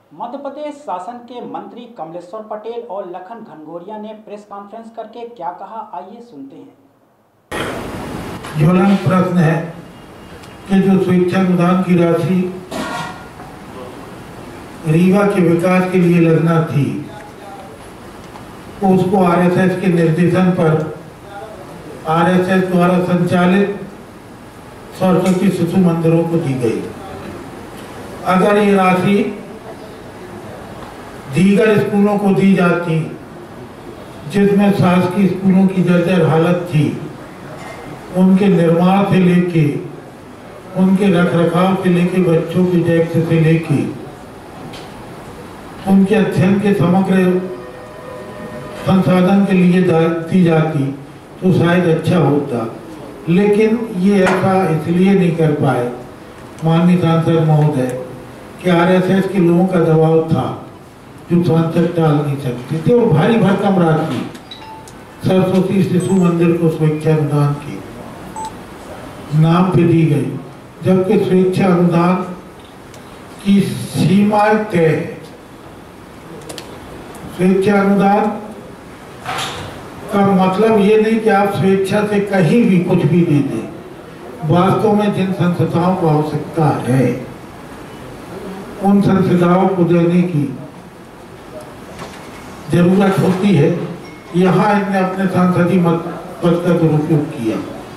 मध्य प्रदेश शासन के मंत्री कमलेश्वर पटेल और लखन घनघोरिया ने प्रेस कॉन्फ्रेंस करके क्या कहा, आइए सुनते हैं। ज्वलंत प्रश्न है कि जो स्वेच्छा अनुदान की राशि रीवा के विकास के लिए लगना थी उसको आरएसएस के निर्देशन पर आरएसएस द्वारा संचालित सरस्वती शिशु मंदिरों को दी गई। अगर ये राशि दीगर स्कूलों को दी जाती जिसमें शासकीय स्कूलों की जर्जर हालत थी, उनके निर्माण से लेके उनके रखरखाव से लेके बच्चों के डेस्क से लेके उनके अध्ययन के समग्र संसाधन के लिए दी जाती तो शायद अच्छा होता, लेकिन ये ऐसा इसलिए नहीं कर पाए माननीय सांसद महोदय कि आरएसएस के लोगों का दबाव था जो सांसद टाल नहीं सकते थे। और भारी भरकम राशि सरस्वती शिशु मंदिर को स्वेच्छा अनुदान के नाम पे दी गई, जबकि स्वेच्छा अनुदान की सीमाएं तय है। स्वेच्छा अनुदान का मतलब ये नहीं कि आप स्वेच्छा से कहीं भी कुछ भी दे दें। वास्तव में जिन संस्थाओं को आवश्यकता है उन संस्थाओं को देने की जरूरत होती है। यहाँ इनने अपने सांसदीय पद का दुरुपयोग किया।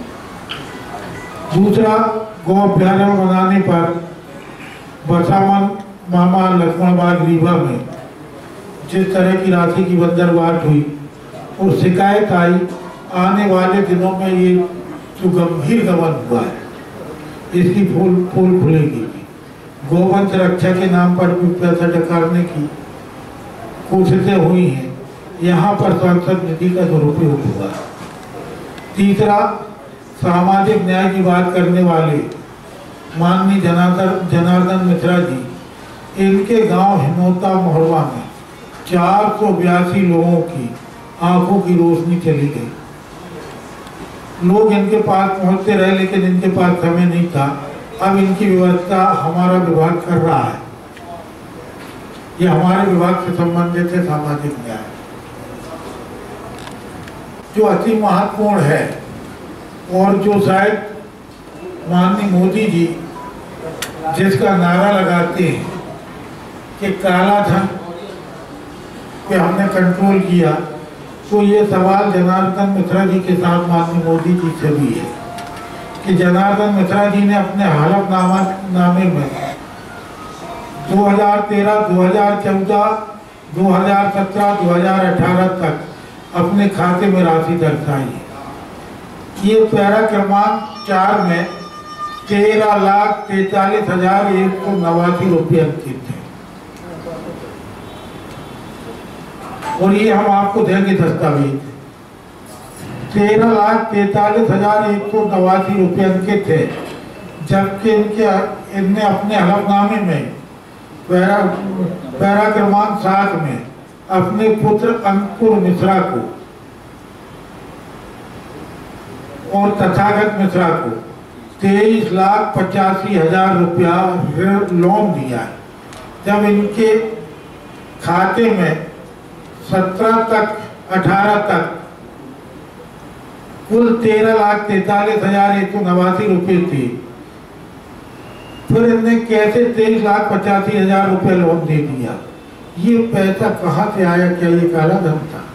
दूसरा, गौ अभ्यारण्य बनाने पर बसावन मामा लक्ष्मण बाग रीवा में जिस तरह की राशि की बंदरबाट हुई और शिकायत आई, आने वाले दिनों में ये जो गंभीर गबन हुआ है इसकी पोल खुलेगी। गोवंश रक्षा के नाम पर भी पैसा डकारने की कोशिशें हुई हैं, यहाँ पर सांसद निधि का दुरुपयोग हुआ। तीसरा, सामाजिक न्याय की बात करने वाले माननीय जनार्दन मिश्रा जी, इनके गांव हिमोता मोहरवा में 482 लोगों की आंखों की रोशनी चली गई। लोग इनके पास पहुंचते रहे लेकिन इनके पास समय नहीं था। अब इनकी व्यवस्था हमारा विभाग कर रहा है। ये हमारे विभाग से संबंधित है सामाजिक न्याय, जो अति महत्वपूर्ण है और जो शायद माननीय मोदी जी जिसका नारा लगाते हैं कि काला धन पे हमने कंट्रोल किया, तो ये सवाल जनार्दन मिश्रा जी के साथ माननीय मोदी जी से भी है कि जनार्दन मिश्रा जी ने अपने हलफनामे में 2013, 2014, 2017, 2018 तक अपने खाते में राशि दर्शाई है। ये पैरा क्रमांक 4 में 13,43,189 रुपये अंकित है और ये हम आपको देंगे दस्तावेज। 13,43,189 रुपये अंकित है, जबकि इनने अपने हलफनामे में पैरा क्रमांक 7 में अपने पुत्र अंकुर मिश्रा को और तथागत मिश्रा को 23,85,000 रुपया लोन दिया है, जब इनके खाते में 17 तक 18 तक कुल 13,43,189 रुपये थे। फिर इनने कैसे 23,85,000 रुपये लोन दे दिया? ये पैसा कहाँ से आया? क्या ये काला धन था?